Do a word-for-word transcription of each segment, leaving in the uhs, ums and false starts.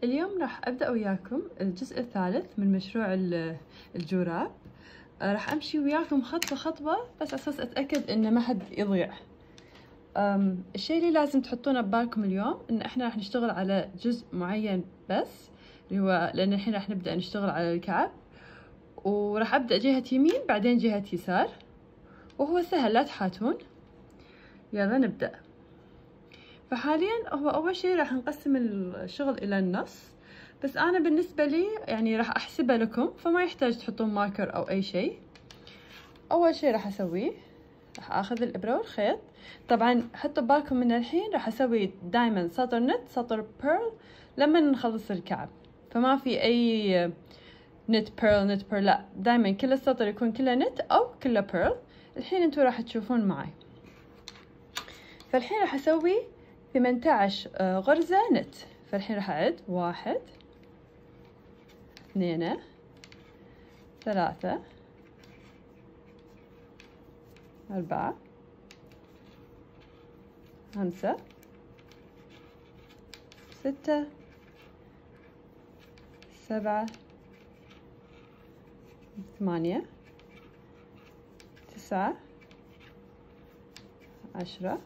اليوم راح أبدأ وياكم الجزء الثالث من مشروع الجوراب. راح أمشي وياكم خطوة خطوة بس أساس أتأكد إن ما حد يضيع. الشيء اللي لازم تحطونه ببالكم اليوم إن إحنا راح نشتغل على جزء معين بس، اللي هو لأن الحين راح نبدأ نشتغل على الكعب، وراح أبدأ جهة يمين بعدين جهة يسار، وهو سهل لا تحاتون. يلا نبدأ. فحاليا هو أول شيء راح نقسم الشغل إلى النص، بس أنا بالنسبة لي يعني راح أحسبه لكم فما يحتاج تحطون ماركر أو أي شيء. أول شيء راح أسويه راح أخذ الإبرة والخيط. طبعا حطوا بالكم من الحين راح أسوي دايما سطر نت سطر بيرل لما نخلص الكعب، فما في أي نت بيرل نت بيرل، لا دايما كل السطر يكون كله نت أو كله بيرل. الحين انتوا راح تشوفون معي. فالحين راح أسوي ثمانية عشر غرزة نت. فالحين راح أعد واحد اثنين ثلاثة أربعة خمسة ستة سبعة ثمانية تسعة عشرة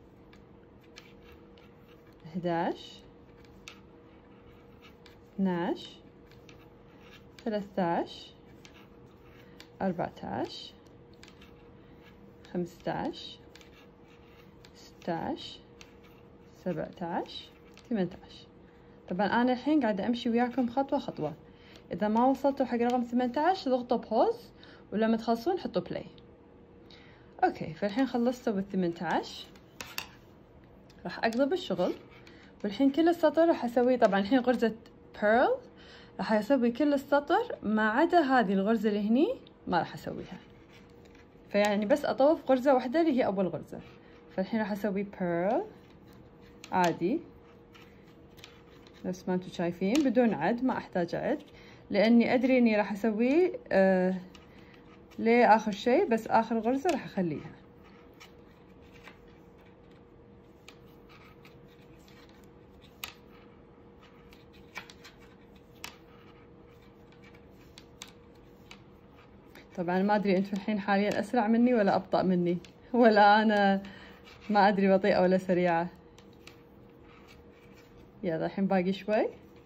إحداش اثناش ثلاثتاش أربعتاش خمستاش ستاش سبعتاش ثمانتاش. طبعا أنا الحين قاعدة أمشي وياكم خطوة خطوة. إذا ما وصلتوا حق رقم ثمانتاش ضغطوا بوز، ولما تخلصون حطوا بلاي. أوكي، فالحين خلصتوا بالثمانتاش. راح أقلب الشغل، والحين كل السطر راح أسويه. طبعا الحين غرزة بيرل راح أسوي كل السطر ما عدا هذه الغرزة اللي هني ما راح أسويها، فيعني بس أطوف غرزة واحدة اللي هي أول غرزة. فالحين راح أسوي بيرل عادي نفس ما انتم شايفين بدون عد، ما أحتاج عد لأني أدري إني راح أسويه آه لآخر شيء، بس آخر غرزة راح أخليها. طبعا ما أدري أنتم الحين حاليا أسرع مني ولا أبطأ مني، ولا أنا ما أدري بطيئة ولا سريعة. يلا الحين باقي شوي.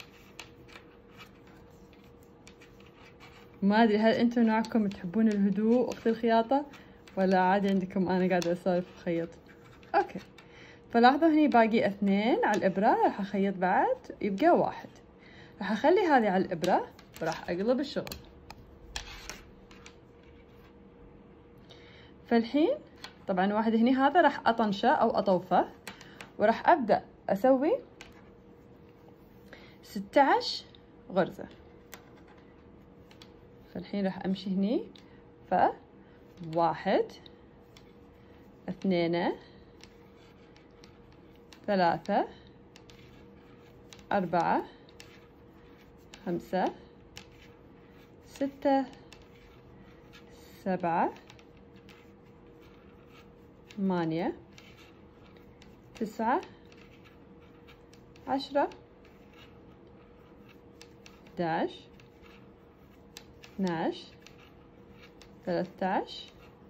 ما أدري هل أنتم نوعكم تحبون الهدوء وقت الخياطة ولا عادي عندكم أنا قاعدة أسولف وأخيط. أوكي، فلاحظوا هني باقي اثنين على الإبرة، راح أخيط بعد يبقى واحد. راح أخلي هذه على الإبرة وراح أقلب الشغل. فالحين طبعا واحد هني هذا راح أطنشه أو أطوفه، وراح أبدأ أسوي ستة عشر غرزة. فالحين راح أمشي هني فواحد اثنين ثلاثة أربعة خمسة ستة سبعة ثمانية تسعة عشرة إحداش اثناش ثلاثتاش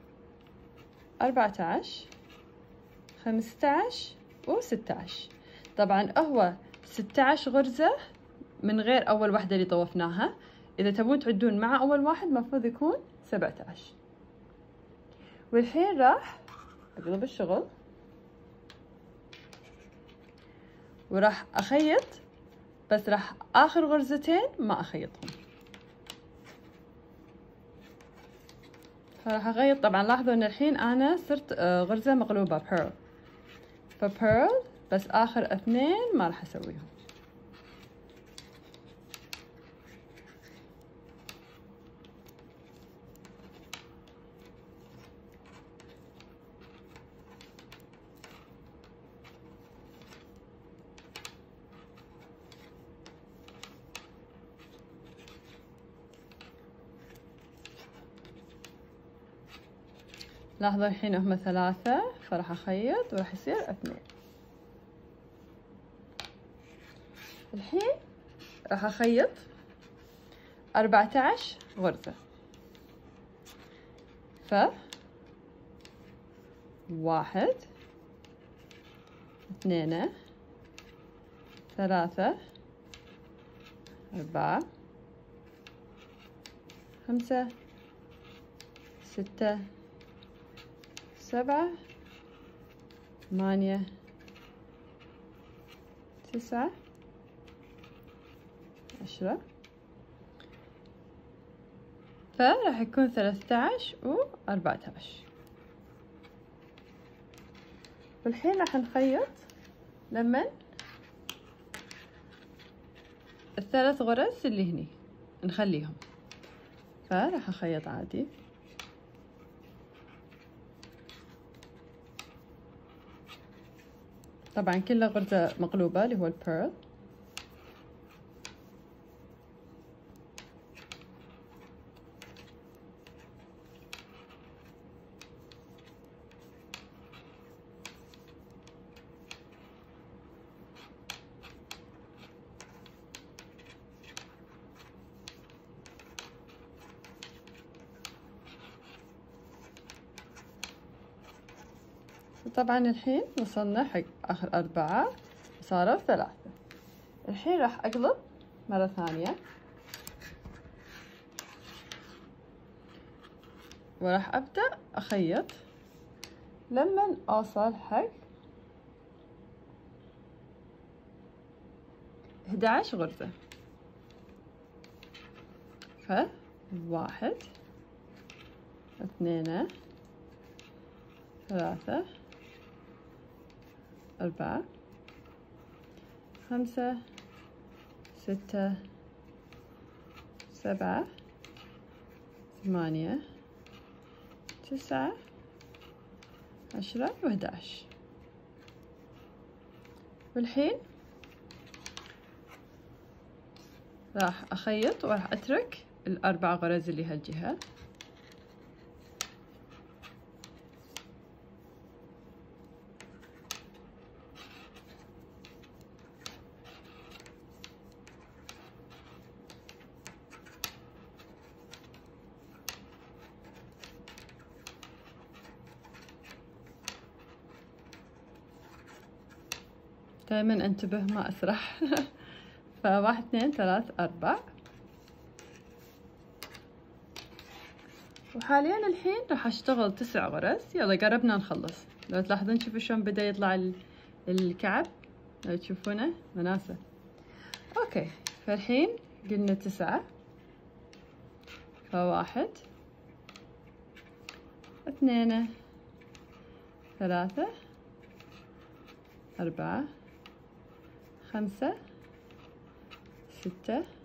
أربعتاش خمستاش وستاش. طبعا هو ستاش غرزة من غير أول واحدة اللي طوفناها. إذا تبون تعدون مع أول واحد مفروض يكون سبعتاش. والحين راح أقلب الشغل وراح أخيط، بس راح آخر غرزتين ما أخيطهم. فراح أخيط. طبعا لاحظوا إن الحين أنا صرت غرزة مقلوبة بيرل، فبيرل بس آخر اثنين ما راح أسويهم. لاحظوا الحين هم ثلاثة، فراح أخيط وراح يصير اثنين. الحين راح اخيط أربعة عشر غرزة. ف واحد اثنين ثلاثة أربعة خمسة ستة سبعة ثمانية تسعة عشرة. فراح يكون ثلاثة عشر وأربعة عشر. والحين راح نخيط لمن الثلاث غرز اللي هني نخليهم. فراح اخيط عادي. طبعا كلها غرزة مقلوبة اللي هو البيرل. طبعا الحين وصلنا حق آخر أربعة صاروا ثلاثة. الحين راح أقلب مرة ثانية وراح أبدأ أخيط لما أوصل حق إحدى عشر غرزة. فواحد اثنين ثلاثة أربعة خمسة ستة سبعة ثمانية تسعة عشرة وأحد عشر. والحين راح أخيط وراح أترك الأربع غرز اللي هالجهة. دائما انتبه ما اسرح. فواحد اثنين ثلاث أربع. وحاليا الحين راح اشتغل تسع غرز. يلا قربنا نخلص. لو تلاحظون شوفوا شلون بدأ يطلع الكعب، لو تشوفونه مناسة. اوكي فالحين قلنا تسعة. فواحد اثنين ثلاثة أربعة خمسة ستة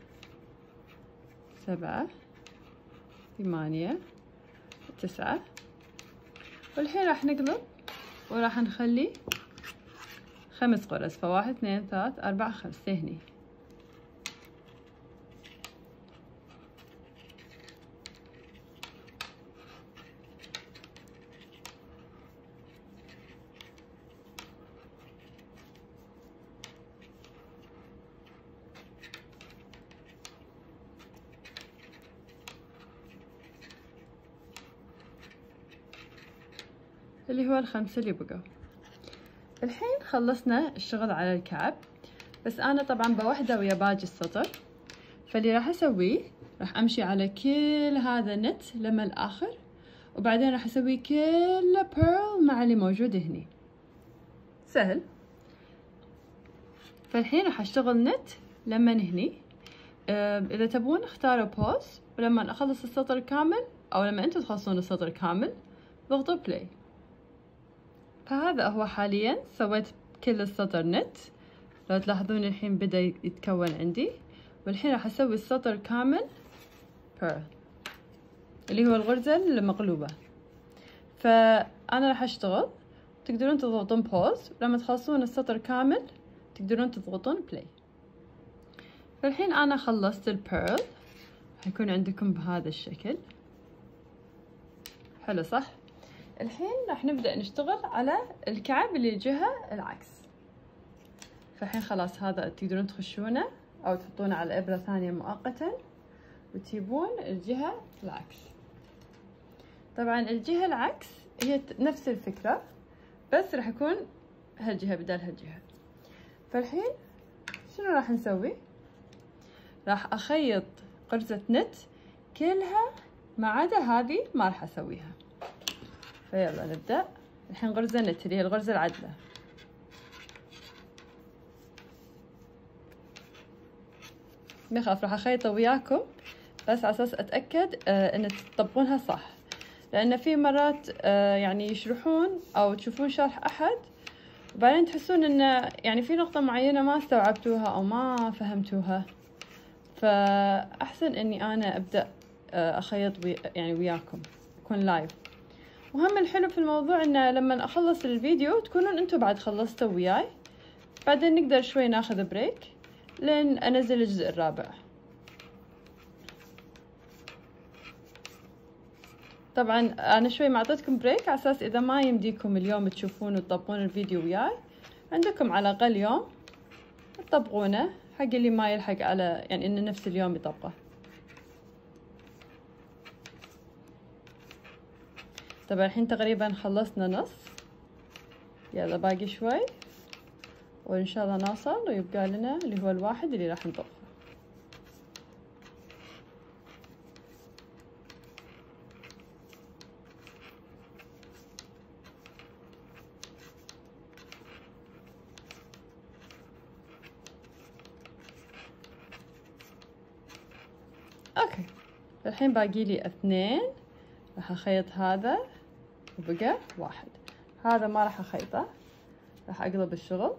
سبعة ثمانية تسعة. والحين راح نقلب وراح نخلي خمس غرز. فواحد اثنين ثلاث أربعة خمسة هني. اللي هو الخمسة اللي بقوا. الحين خلصنا الشغل على الكعب، بس أنا طبعا بوحدة ويا باقي السطر. فاللي راح أسويه راح أمشي على كل هذا النت لما الآخر، وبعدين راح أسوي كله بيرل مع اللي موجود هني. سهل. فالحين راح أشتغل نت لما هني. إذا تبون اختاروا بوز، ولما أخلص السطر كامل أو لما أنتوا تخلصون السطر كامل ضغطوا بلاي. فهذا هو حاليا سويت كل السطر نت. لو تلاحظون الحين بدأ يتكون عندي. والحين راح أسوي السطر كامل بيرل اللي هو الغرزة المقلوبة. فأنا راح أشتغل، تقدرون تضغطون بوز، لما تخلصون السطر كامل تقدرون تضغطون بلاي. فالحين أنا خلصت البيرل، حيكون عندكم بهذا الشكل. حلو صح؟ الحين راح نبدأ نشتغل على الكعب اللي الجهة العكس. فالحين خلاص هذا تقدرون تخشونه أو تحطونه على إبرة ثانية مؤقتا وتجيبون الجهة العكس. طبعا الجهة العكس هي نفس الفكرة بس راح يكون هالجهة بدال هالجهة. فالحين شنو راح نسوي؟ راح أخيط غرزة نت كلها ما عدا هذه ما راح أسويها. فيلا نبدأ الحين غرزة نت اللي هي الغرزة العدلة. ما يخاف راح أخيطه وياكم بس على أساس أتأكد آه إن تطبقونها صح، لأن في مرات آه يعني يشرحون أو تشوفون شرح أحد وبعدين تحسون إن يعني في نقطة معينة ما استوعبتوها أو ما فهمتوها، فأحسن إني أنا أبدأ آه أخيط وي يعني وياكم يكون لايف. وهم الحلو في الموضوع إن لما أخلص الفيديو تكونون أنتوا بعد خلصتوا وياي، بعدين نقدر شوي ناخذ بريك لين أنزل الجزء الرابع. طبعا أنا شوي ما أعطيتكم بريك على أساس إذا ما يمديكم اليوم تشوفون وتطبقون الفيديو وياي عندكم على الأقل يوم تطبقونه حق اللي ما يلحق على يعني إنه نفس اليوم يطبقه. طبعا الحين تقريبا خلصنا نص، يلا باقي شوي وإن شاء الله نوصل ويبقى لنا اللي هو الواحد اللي راح نطبقه. اوكي الحين باقي لي اثنين، راح اخيط هذا وبقى واحد. هذا ما راح اخيطه، راح اقلب الشغل.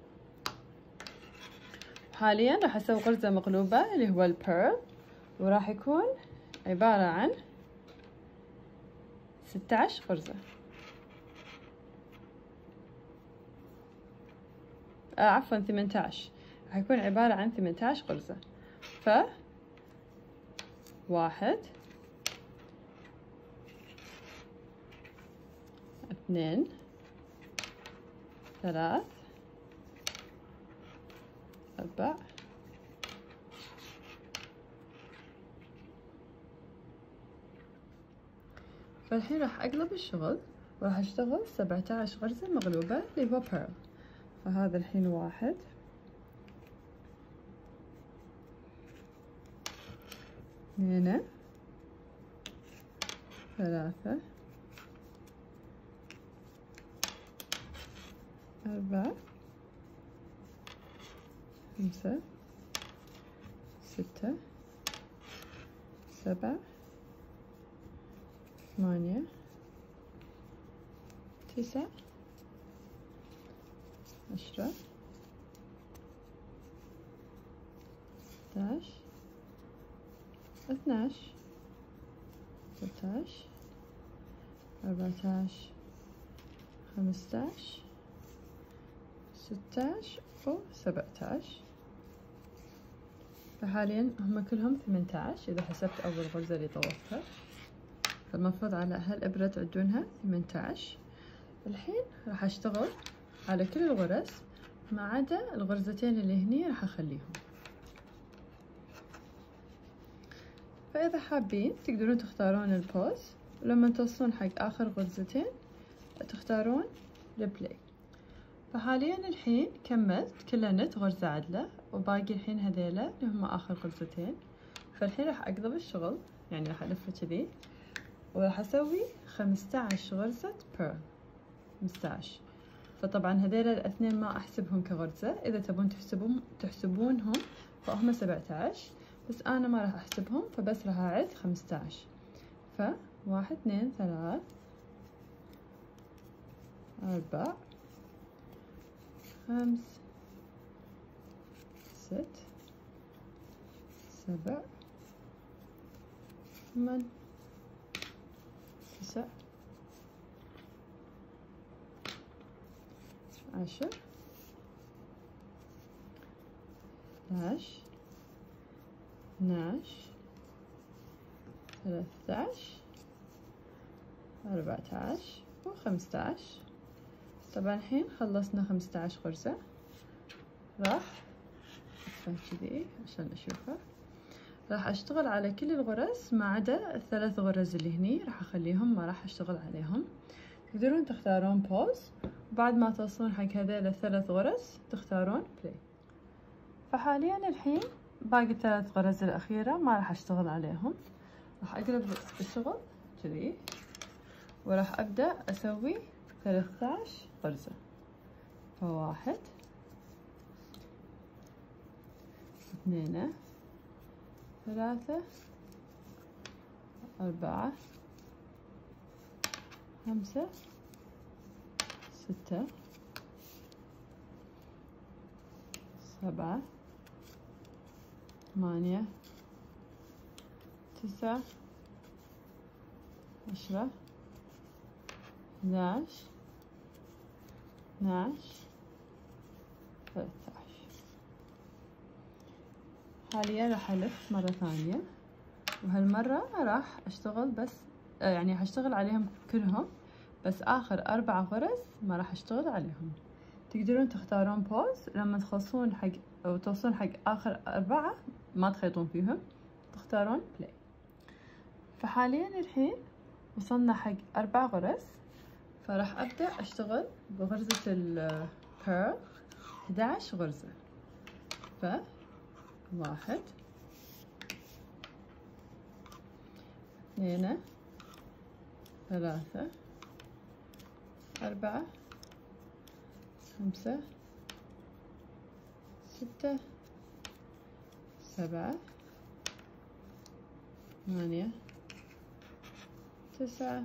حاليا راح اسوي غرزة مقلوبة اللي هو البيرل، وراح يكون عبارة عن ستة عشر غرزة. آه عفوا ثمانية عشر، راح يكون عبارة عن ثمانية عشر غرزة. ف واحد اثنين ثلاث أربع فالحين راح أقلب الشغل وراح أشتغل سبعة عشر غرزة مقلوبة اللي هو بيرل. فهذا الحين واحد اثنين ثلاثة أربعة خمسة ستة سبعة ثمانية تسعة عشرة احداش اثناش ثلاثاش أربعتاش خمستاش ستاش وسبعتاش. فحاليا هم كلهم ثمانية عشر إذا حسبت أول غرزة اللي طوفتها، فالمفروض على هالإبرة تعدونها ثمانية عشر. الحين راح أشتغل على كل الغرز ما عدا الغرزتين اللي هني راح أخليهم. فإذا حابين تقدرون تختارون البوز، ولما توصلون حق آخر غرزتين تختارون البلاي. فحاليا الحين كملت كلها نت غرزة عدلة وباقي الحين هذيلا اللي هم آخر غرزتين. فالحين راح أقلب الشغل يعني راح ألفه كذي وراح أسوي خمسة عشر غرزة بيرل خمسة عشر. فطبعا هذيلا الاثنين ما أحسبهم كغرزة، إذا تبون تحسبون تحسبونهم فهم سبعة عشر بس أنا ما راح أحسبهم، فبس راح أعد خمسة عشر. فواحد اثنين ثلاث أربع خمس ست سبع ثمان تسع عشر اثناش اثناش ثلاثتاش أربعتاش وخمستاش. طبعا الحين خلصنا خمسة عشر غرزة، راح الفة كذي عشان اشوفه. راح اشتغل على كل الغرز ما عدا الثلاث غرز اللي هني، راح اخليهم ما راح اشتغل عليهم. تقدرون تختارون بوز، وبعد ما توصلون حق هذيل الثلاث غرز تختارون بلاي. فحاليا الحين باقي الثلاث غرز الاخيرة ما راح اشتغل عليهم، راح اقلب الشغل كذي وراح ابدأ اسوي ثلاثة عشر غرزة. فواحد اثنين ثلاثة أربعة خمسة ستة سبعة ثمانية تسعة عشرة اثناعش اثناعش ثلاثة عشر. حاليا راح ألف مرة ثانية، وهالمرة راح أشتغل بس يعني هشتغل عليهم كلهم، بس آخر أربع غرز ما راح أشتغل عليهم. تقدرون تختارون بوز لما تخلصون حق أو توصلون حق آخر أربعة ما تخيطون فيهم، تختارون بلاي. فحاليا الحين وصلنا حق أربع غرز، فراح أبدأ أشتغل بغرزة البيرل أحد عشر غرزة. ف واحد اثنين ثلاثة أربعة خمسة ستة سبعة ثمانية تسعة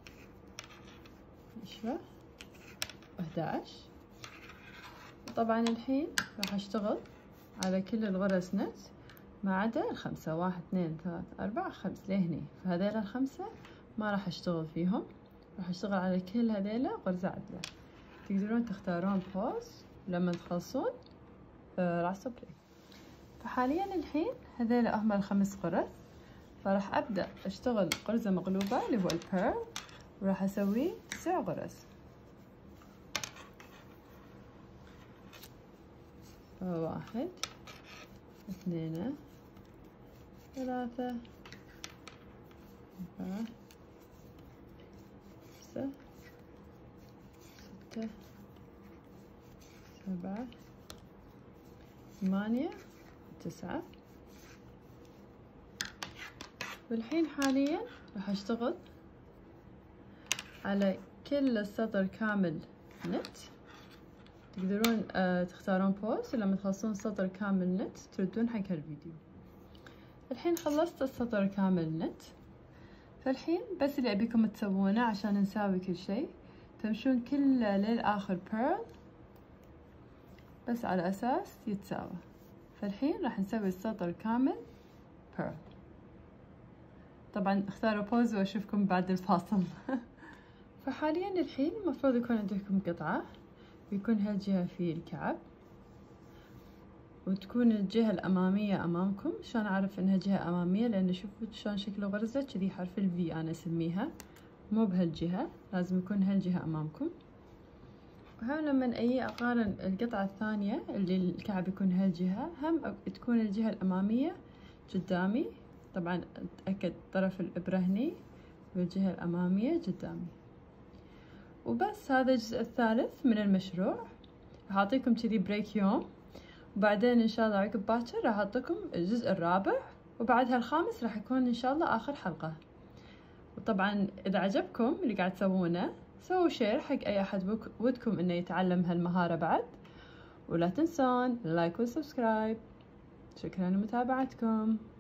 عشرة أحد عشر. طبعا الحين راح أشتغل على كل الغرز نت ما عدا الخمسة، واحد اثنين ثلاثة أربعة خمسة لهني، فهذيلا الخمسة ما راح أشتغل فيهم، راح أشتغل على كل هذيلا غرزة عدلة. تقدرون تختارون بوز لما تخلصون آه راح بلاي. فحاليا الحين هذيلا هم الخمس غرز، فراح أبدأ أشتغل غرزة مقلوبة اللي هو البيرل، وراح أسوي تسع غرز. واحد اثنين ثلاثة أربعة خمسة ستة سبعة ثمانية تسعة. والحين حاليا راح أشتغل على كل السطر كامل نت. تقدرون آه تختارون بوز لما تخلصون السطر كامل نت تردون حق هالفيديو. الحين خلصت السطر كامل نت، فالحين بس اللي أبيكم تسوونه عشان نساوي كل شيء تمشون كل للآخر بيرل بس على أساس يتساوى. فالحين راح نسوي السطر كامل بيرل. طبعا اختاروا بوز واشوفكم بعد الفاصل. فحاليا الحين المفروض يكون عندكم قطعة ويكون هالجهة في الكعب، وتكون الجهة الأمامية أمامكم. شلون أعرف إنها جهة أمامية؟ لأن شوفوا شلون شكل غرزة كذي حرف الفي أنا أسميها، مو بهالجهة، لازم يكون هالجهة أمامكم. وهم لما أجي أقارن القطعة الثانية اللي الكعب يكون هالجهة هم تكون الجهة الأمامية قدامي. طبعا أتأكد طرف الإبرة هني والجهة الأمامية قدامي. وبس هذا الجزء الثالث من المشروع. راح أعطيكم كذي بريك يوم، وبعدين إن شاء الله عقب باكر راح أعطيكم الجزء الرابع، وبعدها الخامس راح يكون إن شاء الله آخر حلقة. وطبعا إذا عجبكم اللي قاعد تسوونه سووا شير حق أي أحد ودكم إنه يتعلم هالمهارة بعد، ولا تنسون لايك وسبسكرايب. شكرا لمتابعتكم.